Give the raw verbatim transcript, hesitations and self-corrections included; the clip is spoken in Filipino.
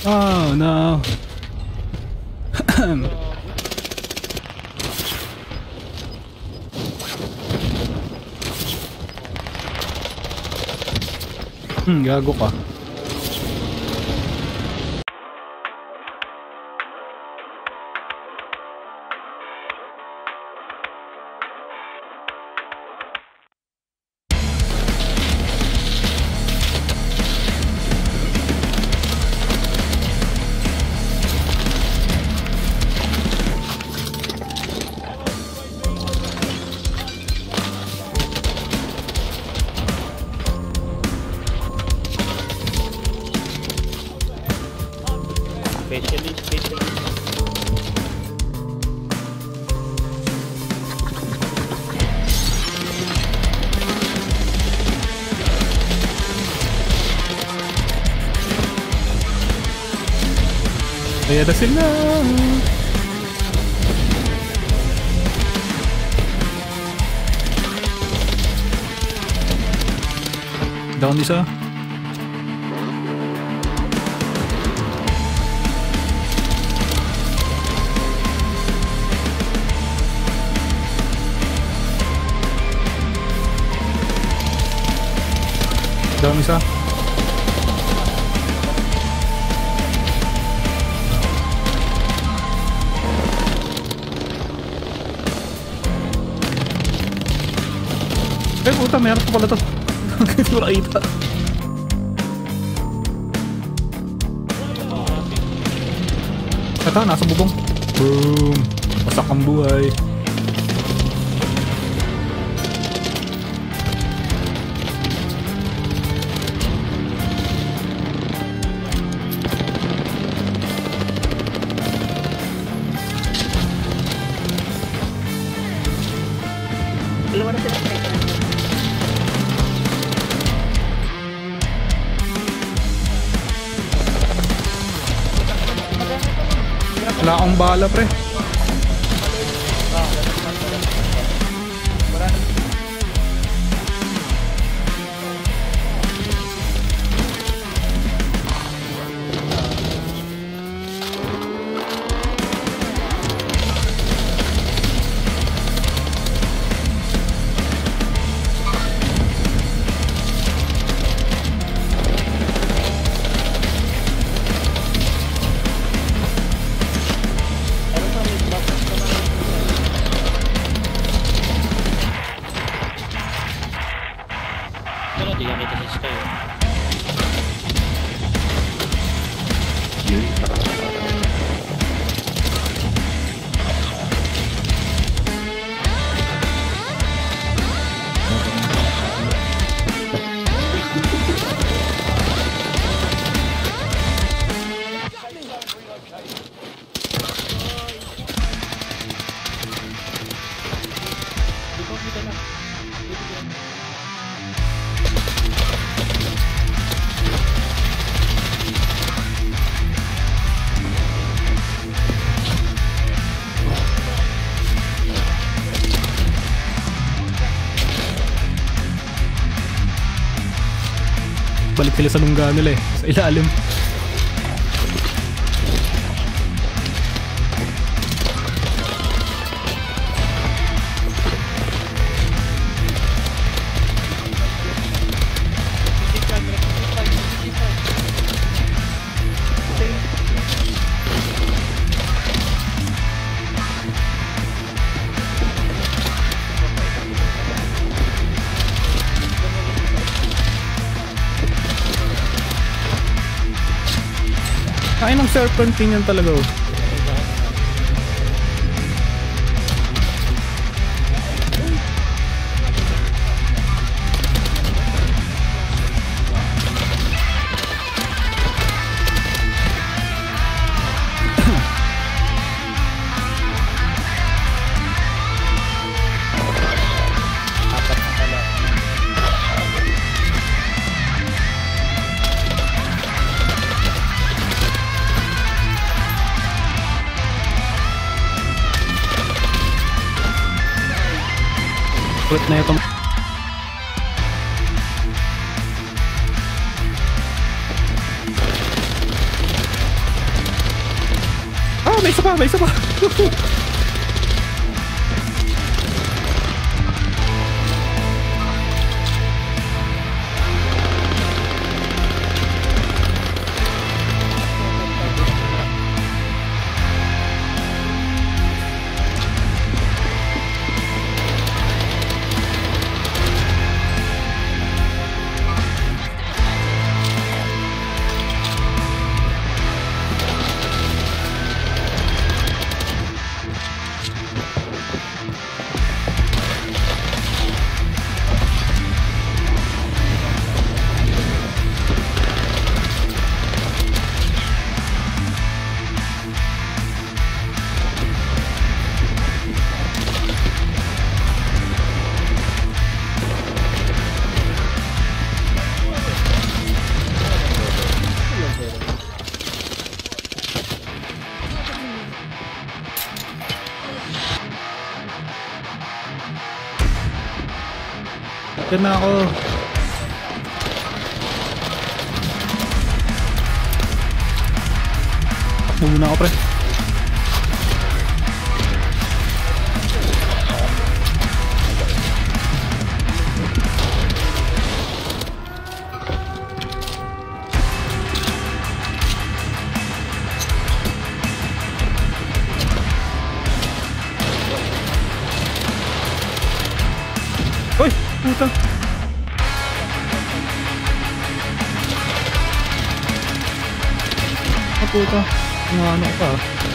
Oh no. Hmm, gago ka. Specially, specially. Ayan na sila. Down isa. Down isa. Eh puta, meron pa pala to. Hindi mo nakita. Ito, nasa bubong. Boom. Wasak ang buhay. Dalawa na sila. Wala akong bala, pre. Pero di ka kita sa sky. Balik sila sa lungga nila eh. Sa ilalim. Kain ng serpentine yan talaga oh. Kulit na itong may isa pa, may isa pa. Diyan na ako. Takbo muna ako, pre. Uy! Puta! Ah, puta. Ano ano ka?